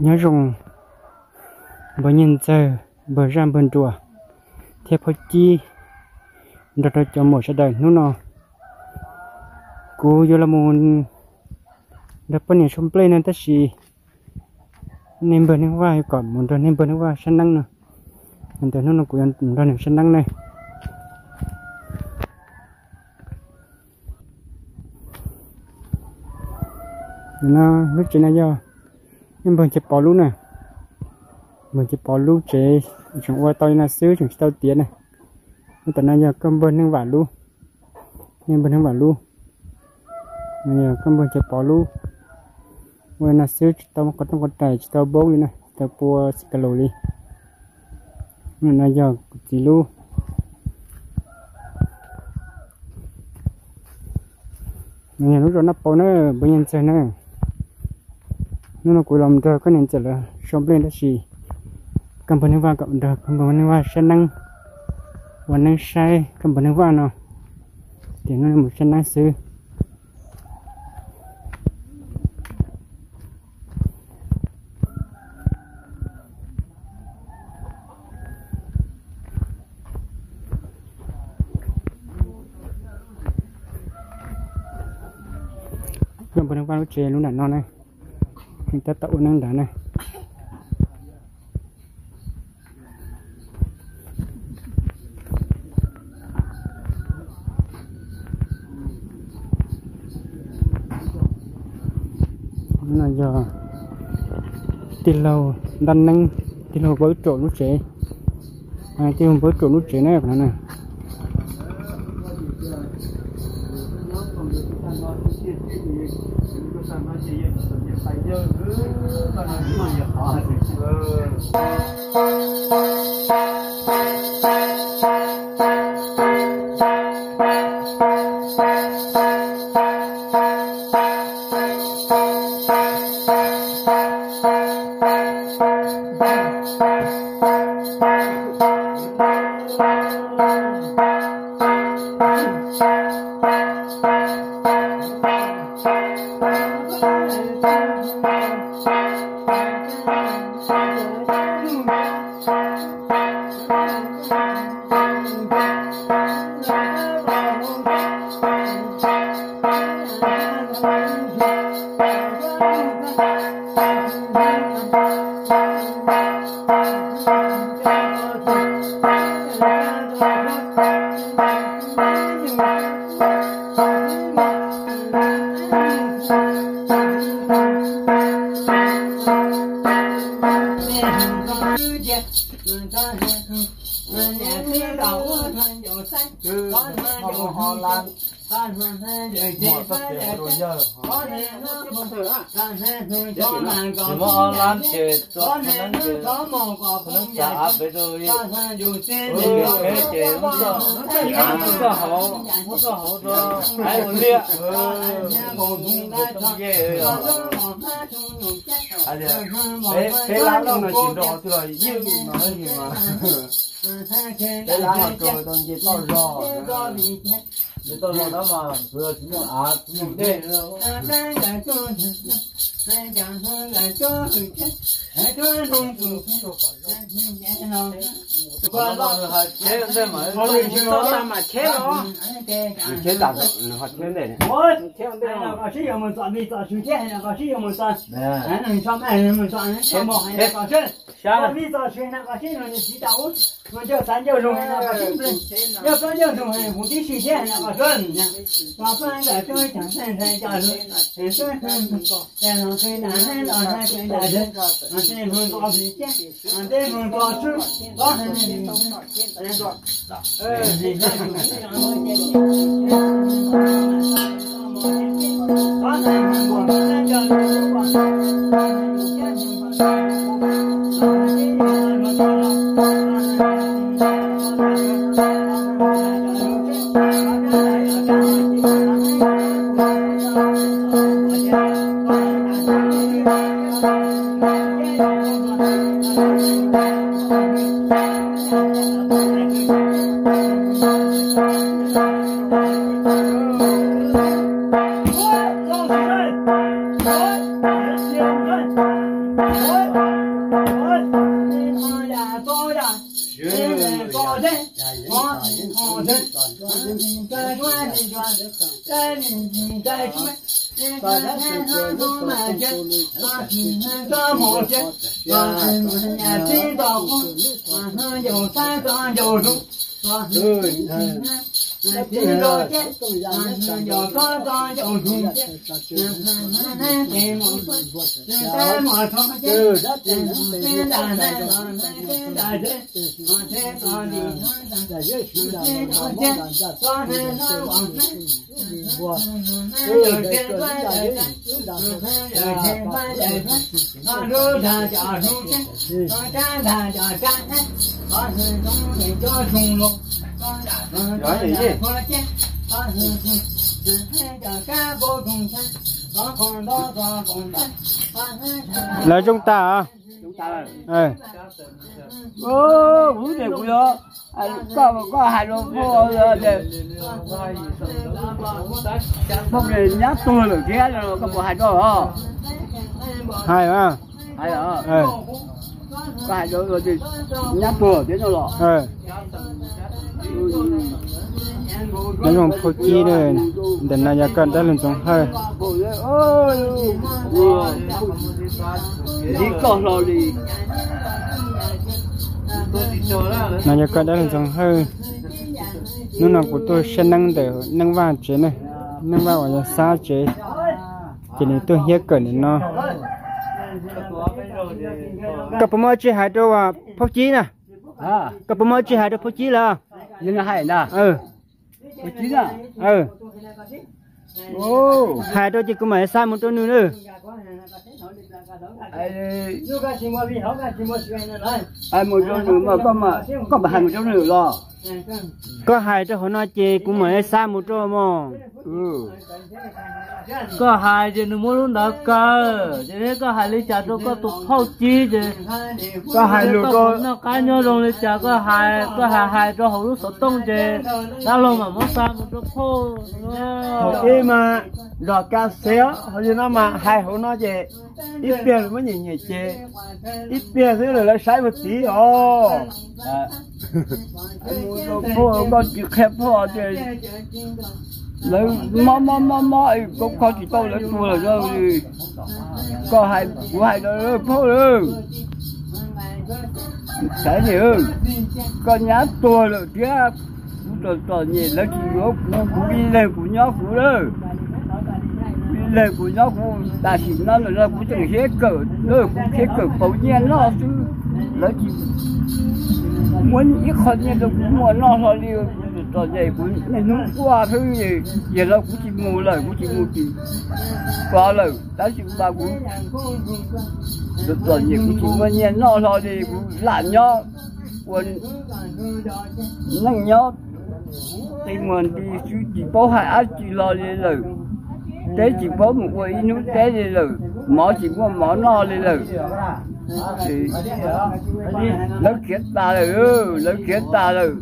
nhớ dùng bờ nhìn giờ bờ ram bờ chùa thế phải chi đặt ra cho một sẽ đời nó nọ cô vô là một đập bên này xong play nên tất gì nên bờ nước hoa còn một đợt nên bờ nước hoa săn năng nữa mình thấy nó cũng một đợt săn năng này nó lúc trên này giờ nhưng bờ chụp bỏ luôn nè bờ chụp bỏ luôn chế chúng qua tôi là xứ chúng tao tiền này nhưng tại giờ cơm bờ nước vả luôn nên bờ nước vả luôn bây giờ cơm bờ chụp bỏ luôn when I search tao có trong con trai tao bố đi này tao mua scaloli nên là giờ chỉ lu này lúc đó nó bỏ nó bây giờ chơi nữa nó cũng làm cho cái nền trở là xong lên đó gì cầm bánh nước vàng cộng được cầm bánh nước vàng sẽ năng và năng sai cầm bánh nước vàng nào thì nó là một sẽ năng sư cầm bánh nước vàng chế luôn là non này chúng ta tạo năng đá này là giờ tiền lâu đan năng tiền lâu với trộn nút chế tiền lâu với trộn nút chế này phải này cái lá đâu này chỉ đỏ rồi yêu mà hơi gì mà cái lá họ rồi còn chỉ to rồi to rồi đó mà vừa chỉ là nhưng thế nữa qua đó là chế thế mà thôi thì nó mà chế nó chế đặt họ chế này ôi chế đây là có sử dụng một loại mì tỏi chế hay là có sử dụng một loại này mình cho mẹ mình chọn chế một hay là có chế có mì tỏi chế là có sử dụng chỉ đậu mình cho三就用那个simples要不然就用五滴水线那个顺把饭的就讲三才叫是很顺然后可以拿来老太可以拿着这份高皮线这份高吃高很那里 Là chúng ta à? Bún này cũng đó, có hai lô phô rồi, không này nhát tôi rồi kia rồi có một hai đôi hả? Hai à? Hai hả? Có hai đôi rồi thì nhát tôi thế rồi. Nó dùng phô chi đây, để nó ra cần đã lên trong hơi. Đi con rồi đi. Nó ra cần đã lên trong hơi. Nó nào của tôi sẽ nâng để nâng vào chế này, nâng vào ở xa chế. Chỉ nên tôi hiếp cỡ để nó. Cặp mơ chế hai đô à phô chi nè. Cặp mơ chế hai đô phô chi là. Nhưng là hai nè. Phô chi nè. Hai đôi chỉ có mấy sao một đôi nữa. Ai một đôi nữa mà có mà hai một đôi nữa rồi. Có hai đôi họ nói chỉ cũng mấy sao một đôi mà. Có hai thì nó muốn nó cơ, thế có hai lấy trả đâu có tụt phao chi thì có hai lượt có nó cái nhau rồi lấy trả có hai cho hậu lúc sốt tông thì đã lâu mà mất sao một chút phao. Thôi mà rồi cá xéo, hồi như nó mà hai hậu nó chè ít bia mới nhìn nhẹ chè ít bia thế rồi lại sai một tí phao con chỉ khép phao chè lấy mò cũng có chỉ tao lấy chua là đâu thì có hai đó phô luôn cái gì ơi con nhát tua rồi kia rồi nhìn lấy chỉ gốc nó cũng đi lên của nhóc của đó đi lên của nhóc của ta chỉ nó là nó cũng chẳng hết cỡ nó cũng hết cỡ bầu nhiên nó chứ lấy chỉ muốn ít con nhiên đâu cũng muốn nó thôi đi rồi vậy cũng nó qua thứ gì giờ nó cũng chỉ mua lời cũng chỉ mua tiền qua lời đã chịu ba cũng rồi vậy cũng chỉ mua nhiên nó thôi thì cũng làm nhó quên năng nhó thì mình đi chỉ có hai ác chỉ lo đi lời thế chỉ có một quầy nó thế đi lời mỏ chỉ có mỏ no đi lời thì nó khiến ta rồi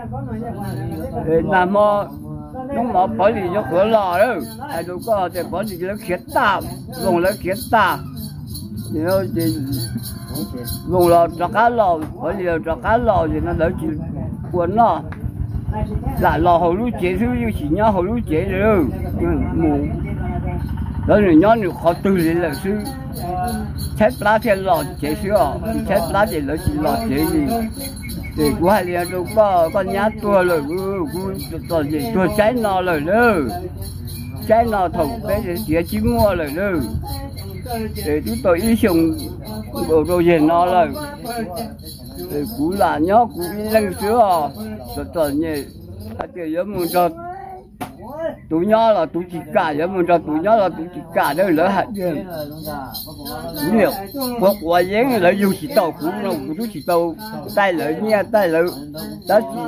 làm mò nó mỏ bỏ đi cho cửa lò đó ai đâu có thì bỏ đi nó khiến ta dùng nó khiến ta thì nó chỉ dùng lò cho cá lò bỏ đi cho cá lò thì nó đỡ chịu quấn nó là lò hồ lúa chế thứ như chỉ nhớ hồ lúa chế rồi mù đó là nhớ được khó từ lên là sư chết lá thì lò chế sữa chết lá thì nó chỉ lò chế gì thì của hai liền đâu có con nhát tua rồi còn gì tua cháy nọ rồi đó cháy nọ thầu cái thì chỉ chỉ mua rồi đó để chúng tôi ý dùng đồ gì nọ rồi để cú là nhớ cú đi lên sữa rồi còn gì cái giống một trò tụi nhỏ là tụi chị cả giống một trò tụi nhỏ là tụi chị cả đó lỡ hạt chứ nhiều có quả giếng lỡ dù chỉ tàu cũng đâu cũng chỉ tàu tay lỡ nha tay lỡ đó chỉ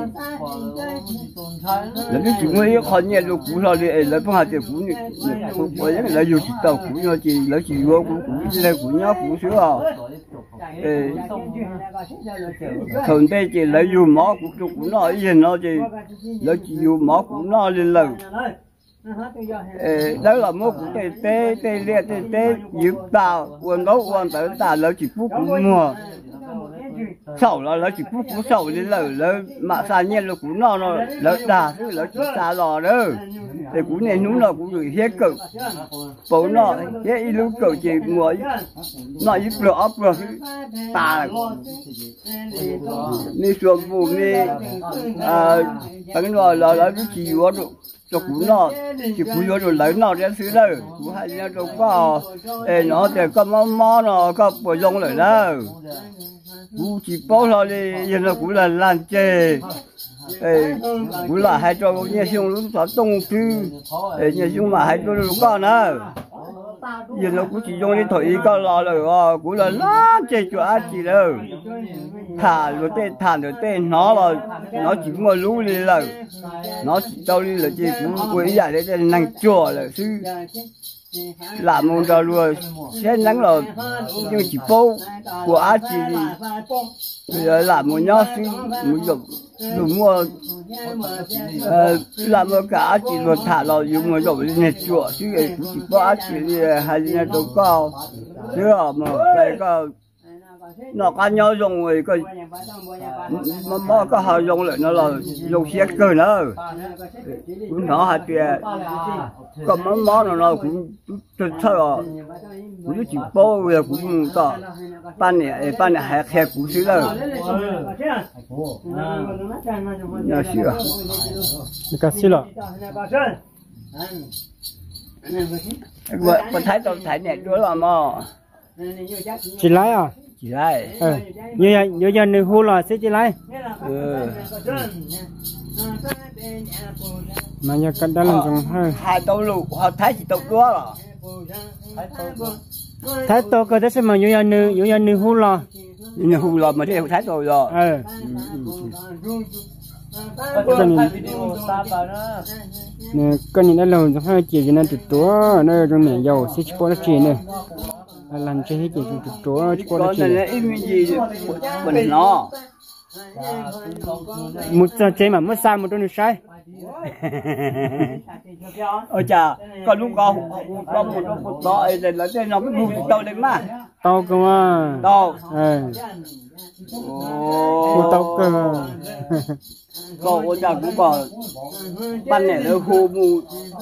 lỡ chỉ mới con nha đâu cũng rồi đi lỡ phong hạt thì cũng quả giếng lỡ dù chỉ tàu cũng nhau chỉ lỡ chỉ vô cũng lên cũng nhỏ cũng sữa thường đây chỉ lấy dù mỏ cũng nó gì nó chỉ lấy chỉ dù mỏ cũng nó lên lần đó là một tê liệt tê dịp tàu quần đấu quần tới tàu là chỉ phút mùa sầu là chỉ phút sầu đi là mà xa nhiên là cũng nó là đà thứ là chỉ xa lò đó thì cũng này đúng là cũng được hết cực bố nó hết lúc cực chỉ mùa nó ít lửa ấp rồi tà đi xuống vùng đi cái nó là cái chỉ có được cho cũng nó chỉ cũng vô rồi lấy nó đến xứ đâu cũng hay là đâu có nó thì có món nó có bồi dụng lại đâu cũng chỉ bao thôi đi giờ nó cũng là làm chè cũng là hai cho nhà xong lúc đó tung tư nhà xong mà hai cho lúc con nữa giờ nó cũng chỉ dùng đi thổi có lò rồi cũng là làm chè cho ăn chỉ đâu thả rồi tên nó là nó chỉ ngồi lú đi là nó chỉ tao đi là chỉ cũng quấy giải đấy năng chùa là sư làm một giờ luôn sẽ nắng rồi nhưng chỉ phố của á chỉ bây giờ làm một nhau sư một dùng mua làm một cả chỉ rồi thả rồi dùng một dùng đi chùa sư cũng chỉ có á chỉ đi hay là đâu có chứ mà cái có nó có nhau dùng rồi có họ dùng lại nó là dùng xe cơ nữa cũng nó hạt tiền có món nó cũng thật rồi cũng chỉ bao giờ cũng có ban này hẹp cũng xíu rồi nhà xíu cái xíu rồi vợ thấy tôi thấy nhẹ đuối là mà chỉ lái à chỉ lái như giờ nữ hú là sẽ chỉ lái mà nhà cắt đã làm trong hai tàu lục họ thấy chỉ tàu đua rồi thái to cơ đấy xem mà như giờ nữ hú là mà thế thái rồi rồi cái này nó làm trong hai chiều nên tụt túa nó trong này dầu sẽ chỉ có nó chỉ này làm cho hết chiều tụt túa chỉ có nó chỉ này im gì mình nó một giờ chế mà mất sai một đôi sai ôi chà có lúc có một đó thì là cái nó cái bùn tàu đấy mà tàu cơ mà tàu tàu cơ có ôi chà cũng có ban này nó khô mù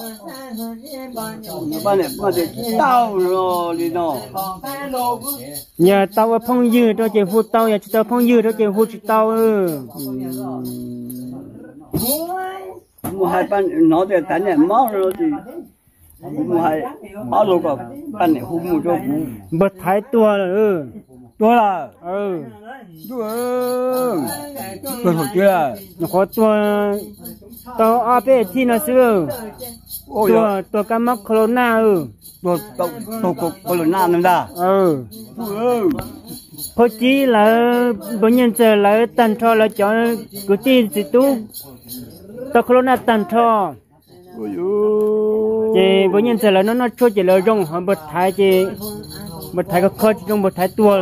ban này có thể tàu rồi đi nó nhà tàu ở phong dư cho chị phụ tàu nhà chị tàu phong dư cho chị phụ chị tàu mua hai ban nó thì tán này máu rồi thì mua hai máu rồi có ban này hút mua cho bật thái tua rồi tua là tua tua hồi chưa nó có tua tàu áp thì nó xưa tua cá mắc corona tua corona nữa đó có chỉ là bệnh nhân giờ là tàn thọ là cho cứ tin chỉ tu tao corona tàn thọ chị bệnh nhân giờ là nó chua chỉ là rong họ bật thái chị bật thái có khó chỉ trong bật thái tua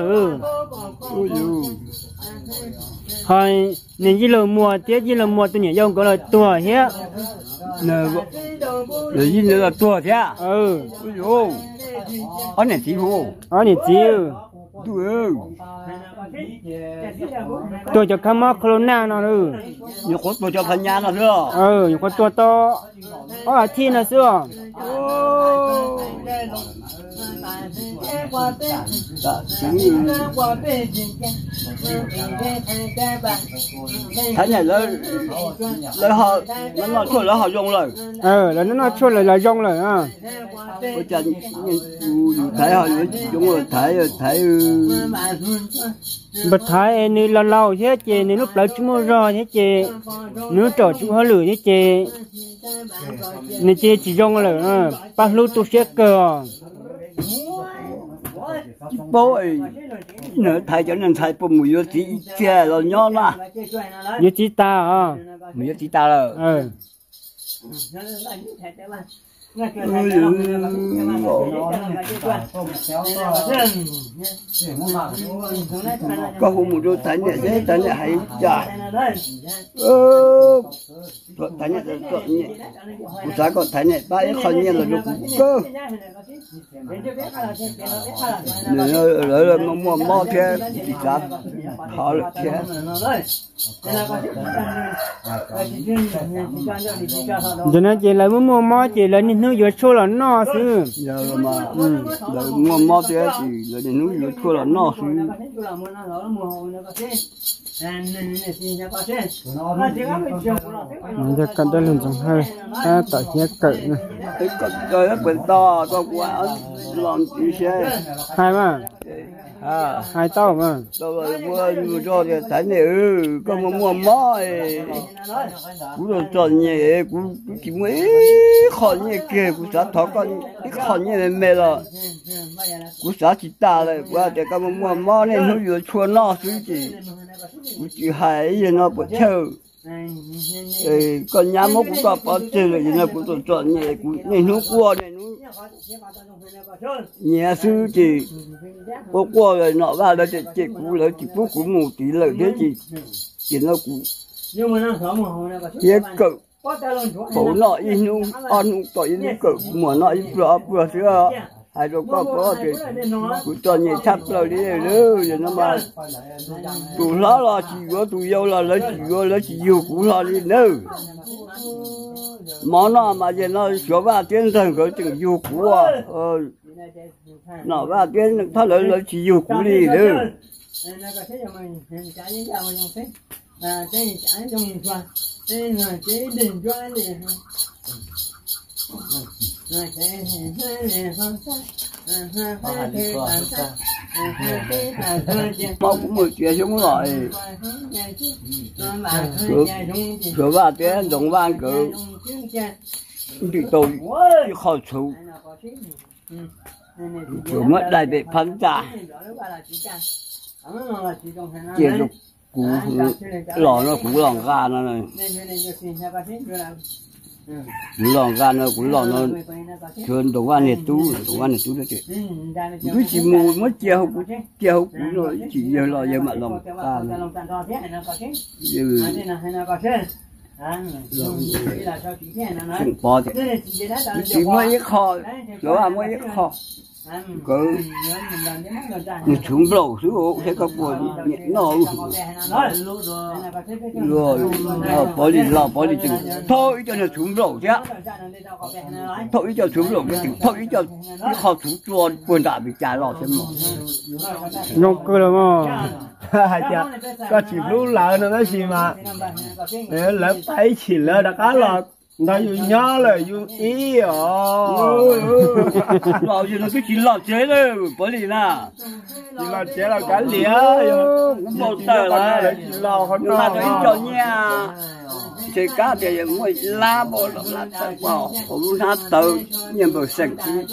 hỏi nên chỉ là mùa tiết chỉ là mùa tôi nhảy dòng có là tua hết là gì nữa là tua thế anh này chịu tôi cho cá mắc corona nó rồi nhiều con tôi cho phần nhà nó nữa nhiều con tua to ở thiên là xưa thấy này lấy họ nó thôi lấy họ dùng rồi là nó thôi là dùng rồi ôi trời thấy họ dùng rồi thấy bật thái này là lâu thế chị này lúc lấy chúng mua rồi thế chị nước trò chúng họ lửa thế chị này chị chỉ dùng rồi ba lô tôi sẽ cờ bố ấy nữa thầy cho nên thầy bố mùi chỉ che rồi nhon mà như chỉ ta mùi chỉ ta rồi có hôm một đôi tánh nhẹ thế tánh nhẹ hay chả tánh nhẹ rất nhẹ cụ giá còn tánh nhẹ ba ấy còn nhẹ là được cơ rồi là mua thế chỉ giá họ là thế cho nên chị lại muốn mua mò chị lại nên nuôi vừa chua là no xứ giờ mà mua mò thế thì là nên nuôi vừa chua là no xứ mìnhจะกันได้เรื่องจังให้ต่อเหี้ยเกิดนะ cái cật trời nó bền to có quả làm gì xe hai mà hai tao mà rồi mua cho thì thấy này có mua mò cũng là tròn nhẹ cũng chỉ mấy khó nhẹ kia cũng sẽ thọ con cái khó nhẹ này mẹ rồi cũng sẽ chỉ ta rồi qua để có mua mò này nó vừa chua nó chứ chỉ cũng chỉ hay gì nó bớt theo con nhà mốc cũng có bao nhiêu rồi nó cũng tròn nhẹ cũng này nó qua này nó nhẹ sư chỉ có qua rồi nọ vào đó chỉ cũng lấy chỉ phút cũng một tí lợi thế chỉ nó cũng tiếc cự bố nọ in nu ăn tội in cự mà nọ in vừa sữa hai đứa có thì cũng tròn nhẹ chắp rồi đi rồi nó mà tụi nó là chỉ có tụi yêu là lấy chỉ yêu cũng là đi nữa món nào mà giờ nó sửa ba tiếng rồi có chừng yêu cũ nó ba tiếng nó lấy chỉ yêu cũ đi nữa mau cũng 10 triệu xuống rồi sửa ba tiếng đồng ban cử thì tôi đi khỏi chủ sửa mất đại bị phấn trả chia được cú lò nó cú lò ga nó này cú lò ga nó cú lò nó thường đồ ăn này tú đó chị cứ chỉ mua mất chia hộp cú rồi chỉ giờ lò giờ mà lòng ga không bỏ thì chỉ mới kho chỗ à mới kho cứ chúng đầu chứ không thấy có buồn nó rồi bỏ đi chừng thôi cho nó chúng đầu chứ thôi cho chúng đầu cái chừng thôi cho cái kho chúng cho buồn đã bị trả lọ xem mà nhông cơ là mà hai cha có chỉ lú lợn nữa đó gì mà lợn thấy chỉ lợn đã cá lợn nó dù nhớ là dù ý lò gì nó cứ chỉ lò chế thôi bởi vì là chỉ là chế là cá lía một tờ là chỉ lò không nó là cái cho nha chỉ cá thì mới lá bộ lá tờ bỏ cũng lá tờ nhưng mà sạch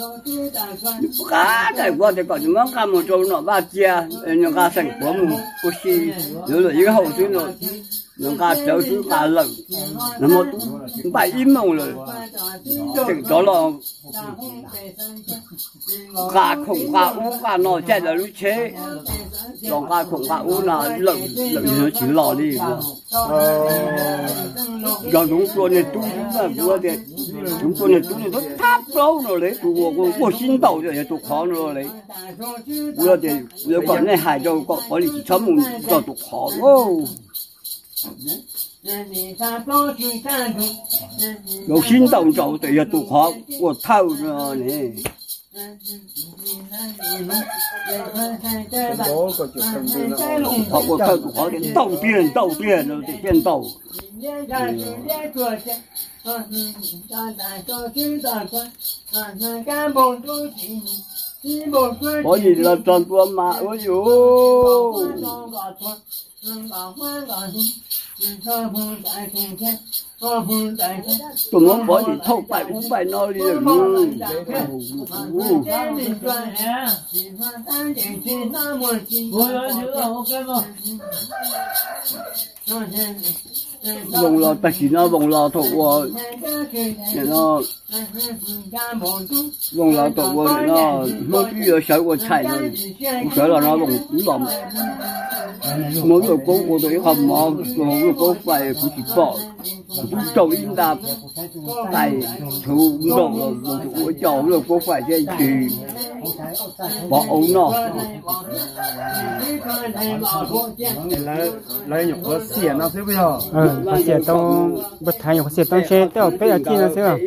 cá này qua thì còn món cá một trâu nó ba chia nhưng cá sạch của mình có gì nữa là những hậu chứ rồi những cá trâu chúng ta lợn nó một bài im mông rồi chừng đó là cá khủng cá ú cá nọ chạy là lúc chế còn cá khủng cá ú là lợn nó chỉ lò đi rồi chúng tôi này tu là vừa thì chúng tôi này tu nó tháp lâu rồi đấy tu của xin đầu rồi tu khó rồi đấy vừa thì nếu còn này hải châu có lý chỉ chấm một cho tu khó ô rồi xin đầu rồi thì tu khó của thâu rồi này họ của thâu tu khó đến đầu tiên rồi thì tiên đầu bởi vì là tròn tua mà ôi dồi tôi muốn bỏ gì thâu bài uống bài no đi rồi vùng lò ta chỉ nó vùng lò thuộc của nó vùng lò thuộc của nó bây giờ của chạy rồi sợ là nó vùng lò mỗi người của tôi không mà người có phải cũng chỉ bỏ trâu in đạp tại thủ độ một của trâu rồi có phải dây chuyền bỏ ống nó lấy nhục có xiên nó sẽ bây giờ có xiên tông bật thái có xiên tông xe tao bây giờ chi nó sẽ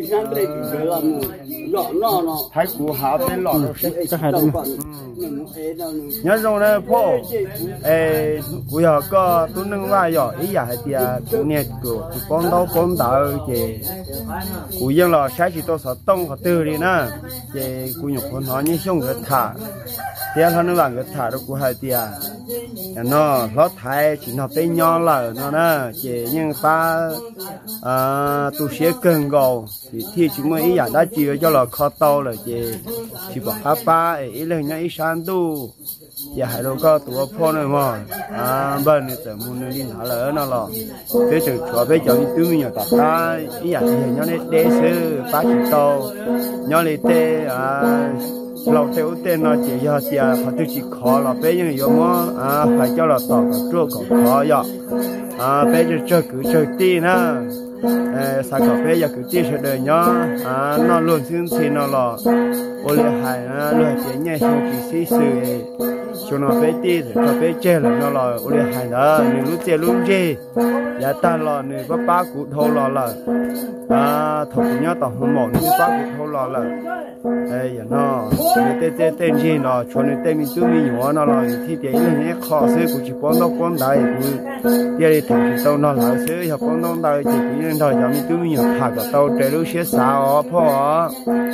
thái củ hảo bên lọ có hai đứa nhớ rồi đấy po bây giờ có tôi nâng vai rồi ý giả thì tôi nghe của con đào chị cụ dân là sai chỉ tôi sợ tông họ từ đi nè chị cụ nhục con họ như xong cái thả thì hắn nó làm cái thả đó của hai tia nó thái chỉ nó tới nhỏ là nó nè chị nhưng ta tôi sẽ cần gầu thì chúng mới ý giả đã chịu cho là khó tàu là chị chỉ bảo các ba ý là nhà ý sáng tu giờ hai đứa có tụi phone này mà bên này sẽ muốn đi thả lỡ nó là cái sự cho bây giờ tụi mình nhặt ta ý giả thì nhau này để sư bác chỉ tàu nhau này tê lâu theo tên nó chỉ do gì họ tự chỉ khó là bây giờ nhiều mà phải cho là tàu cái còn khó vậy bây giờ chơi tí nè sao có bây giờ cứ tí sẽ đời nhá nó luôn xin thì nó là ô lê hải luôn chỉ nhẹ xong chỉ xí xứ cho nó bây tí rồi có bây chơi là nó là ô lê hải đó nhưng lúc chơi lúc chơi giờ ta là người có ba cụ thâu là thầu nhá tao không mỏ người ba cụ thâu là giờ nó người tên gì nó cho nên tên mình tụi mình nhỏ nó là thì tiền như khó xứ cũng chỉ quan đại cũng đi thằng tao nó là xứ học quan đại chỉ cũng thôi giờ mình tụi mình thà cái tao chơi lúc xế sao phò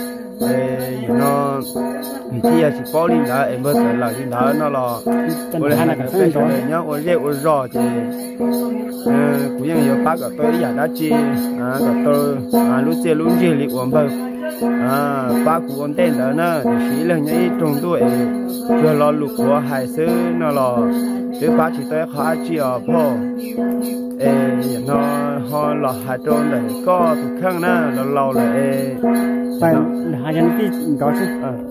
nó thì chỉ bỏ đi đã em mới là đi đã nó là tôi là cái cái chỗ này nhá tôi rõ thì cũng như nhiều bác ở tôi giờ đã chi cái tôi lúc chơi lịch uống bao bác của con tên đó nè thì chỉ là những trong tuổi chưa lo lục của hải sư nó là cái bác chỉ tới khá chi ở phố nó họ là hải trôn để có tụ khang nè lâu là phải hai nhân cái đó chứ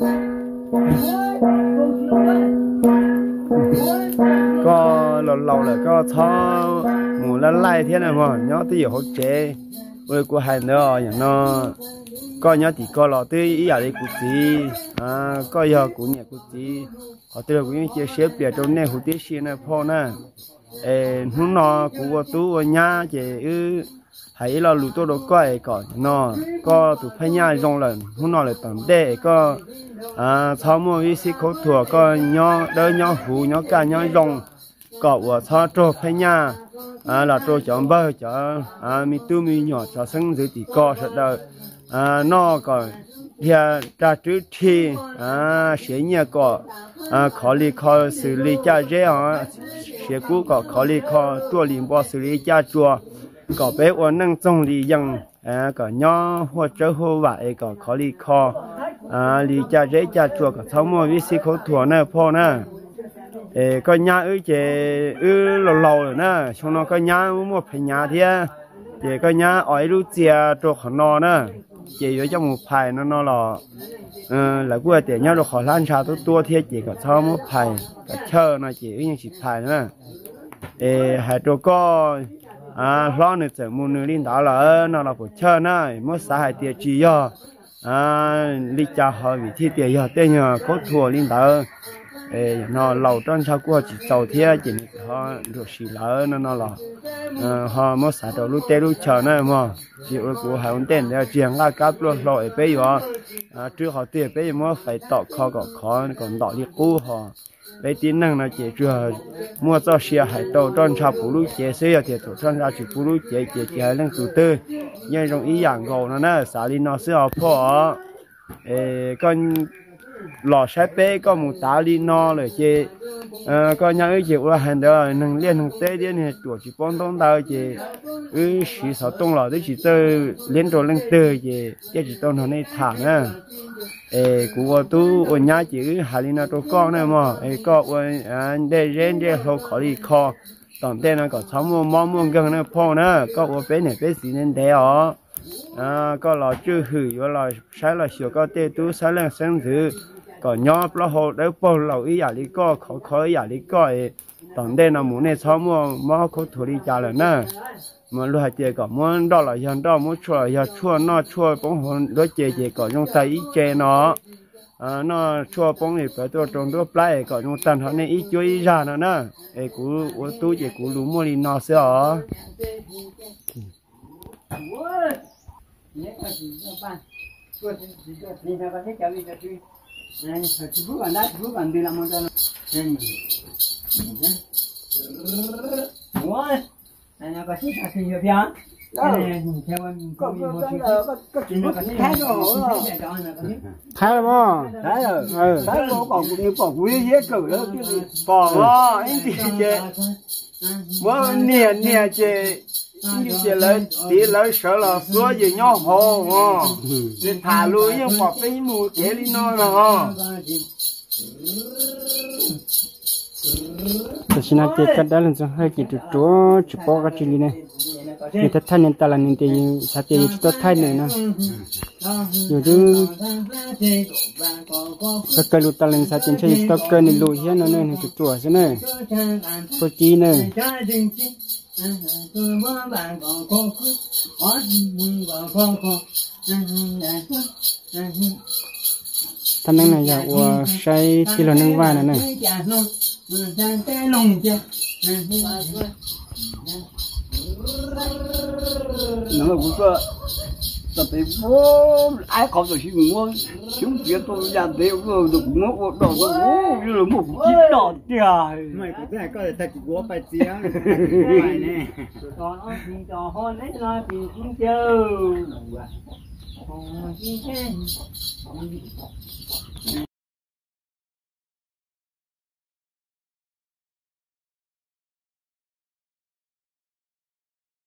có lâu là có cho ngủ lên lại thế này mà nhớ tới giờ hỗ trợ với của hải nữa nó có nhớ thì có là tới ý ở đây cũng gì có giờ cũng nhẹ cũng gì họ tới cũng chia sẻ về trong này hỗ trợ xin này phô nè hôm nọ cũng có tú ở nhà chị hãy là lũ tôi đâu có ai có tụ phải nhà rong lần hôm nọ lại tầm đây có sau một cái sự khổ thua có nhỏ đỡ nhỏ hú nhỏ cả nhỏ rong có ở sau trâu phải nhà là trâu chọn bơ chọn mi tu mi nhỏ cho sinh dưới thì có sẽ đỡ nó còn hiện ra trước khi sẽ nhà có khó lý khó xử lý cha dễ sẽ cũ có khó lý khó tua liền bỏ xử lý cha chùa có bé ổn năng trong lý dân có nhỏ hoặc者hô vậy có khó lý khó lý cha dễ cha chùa có sau một vị sĩ khổ thua nè phô nè có nhà ở chế lâu rồi nè xong nó có nhà một phải nhà thế thì có nhà ở lúc chia cho họ nó nè chỉ ở trong một bài nó là của tiền nhau được họ lan sao tôi thế chỉ có sau một bài cả chơi nó chỉ như chỉ bài nữa hai chỗ có lo nữa sẽ muốn nữa linh đạo là nó là của chơi này mất xã hai tiền chỉ do lý cha họ vì thi tiền giờ tên nhờ có thua linh đạo nó lâu trong sau của chỉ tàu thế chỉ họ được xì lỡ nó là họ mất xã đầu lúc tê lúc chờ này mà chỉ của hai ông tên để chuyện là cáp luôn rồi bây giờ trước họ tiền bây giờ mới phải tọt khó còn tọt đi cũ họ bây tin năng là chỉ chưa mua cho xe hải tàu trong sau phụ lúc chế xe thì tổ trong sau chỉ phụ lúc chế hai lần thứ tư nhưng trong ý dạng gầu nó nè xã đi nó sẽ học phò con lò xếp bé có một tá đi no rồi chị có nhà ấy chịu là hành đó nâng liên nâng tê đi này chuột chỉ bón tông tao chị xí sáu tông lò đấy chỉ tới liên rồi lên từ chị chỉ tông nó này thẳng á của tu ở nhà chị hà linh nó con này mà có đây rèn đây họ khó đi kho tòn tên nó có sống mua gần nó phong nữa có ở bên này bên gì nên để ó có lò chưa hử có lò sai lò sửa có tê tú sai lần sinh thứ có nhỏ lo hồ đấy bao lầu ý giả lý có khó giả lý có tòn tên nó muốn này sống mua có thủ đi trả lại nè mà lúc chơi có muốn đó là hiện đó muốn chua nó chua bóng hồn lúc chơi có用tay ý chơi nó chua bóng này phải tôi trồng tôi play có用tàn họ này ý chơi ý ra nữa nè ấy cú tôi chơi cú lú mua đi nó sẽ ở anh có thích là gì vậy? thái mà Thái rồi bỏ cũng như dễ cử đó bỏ anh chị chơi bữa nè chơi như chơi lấy tí lấy sợ là xóa gì nhau hồ để thả lui nhưng bỏ cái mù chế đi nó là thì xin anh chơi cái đó là cho hơi chỉ chúa chỉ bỏ cái chuyện này người ta thay nên ta là nên tiền sao tiền chúng ta thay này nè rồi chứ các cái lụt ta lên sao tiền chơi chúng ta cái này lụt hết nó nên cái chúa thế này có chi nàyท่านนั่งไหนอยากว่าใช้ที่เรานั่งว่านั่นน่ะ nó mà cũng có tập thể vô ai có rồi chứ mua chúng chuyện tôi làm thế vừa được mua đồ như là một chiếc đỏ trời mày cũng thế có thể thật của phải chia mày nè còn nó thì trò hơn đấy là thì cũng chơi